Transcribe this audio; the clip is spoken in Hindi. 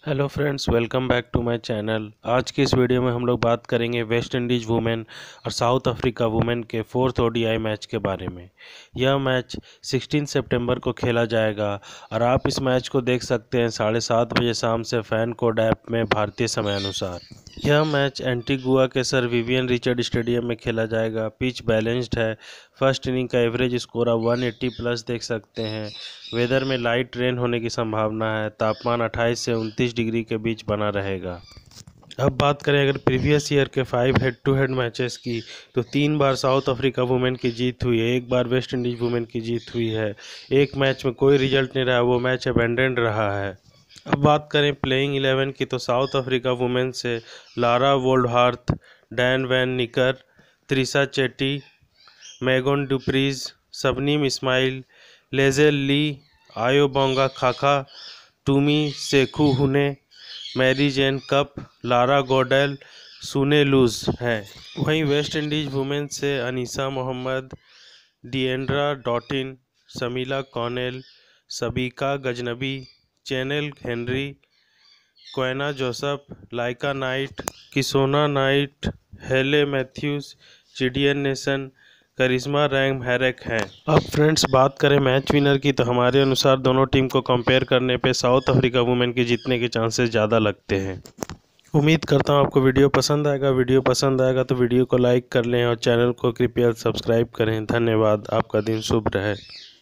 Hello friends, welcome back to my channel. आज की इस वीडियो में हम लोग बात करेंगे वेस्ट इंडीज़ वुमेन और साउथ अफ्रीका वुमेन के 4th ओडीआई मैच के बारे में। यह मैच 16 सितंबर को खेला जाएगा और आप इस मैच को देख सकते हैं 7:30 बजे शाम से फैन कोड ऐप में भारतीय समय अनुसार। यह मैच एंटीगुआ के सर विवियन रिचर्ड स्टेडियम में खेला जाएगा। पिच बैलेंस्ड है। फर्स्ट इनिंग का एवरेज स्कोर आप 180 प्लस देख सकते हैं। वेदर में लाइट रेन होने की संभावना है। तापमान 28 से 29 डिग्री के बीच बना रहेगा। अब बात करें अगर प्रीवियस ईयर के 5 हेड टू हेड मैचेस की, तो 3 बार साउथ अफ्रीका वुमेन की जीत हुई है, 1 बार वेस्ट इंडीज वुमेन की जीत हुई है। एक मैच में कोई रिजल्ट नहीं रहा, वो मैच अबेंडेंड रहा है। अब बात करें प्लेइंग 11 की, तो साउथ अफ्रीका वुमेन से Laura Wolvaardt, Dane van Niekerk, Trisha Chetty, मैगन डुप्रीज, Shabnim Ismail, लेजेल ली, आयोबोंगा खाका, Tumi Sekhukhune, Marizanne Kapp, Lara Goodall, Sune Luus हैं। वहीं वेस्ट इंडीज वुमेन से Anisa Mohammed, Deandra Dottin, Shamilia Connell, Shabika Gajnabi, Chinelle Henry, Qiana Joseph, लाइका Knight, Kyshona Knight, Hayley Matthews, Chedean Nation, Karishma Ramharack हैं। अब फ्रेंड्स बात करें मैच विनर की, तो हमारे अनुसार दोनों टीम को कंपेयर करने पे साउथ अफ्रीका वुमेन के जीतने के चांसेस ज़्यादा लगते हैं। उम्मीद करता हूँ आपको वीडियो पसंद आएगा। वीडियो पसंद आएगा तो वीडियो को लाइक कर लें और चैनल को कृपया सब्सक्राइब करें। धन्यवाद। आपका दिन शुभ रहे।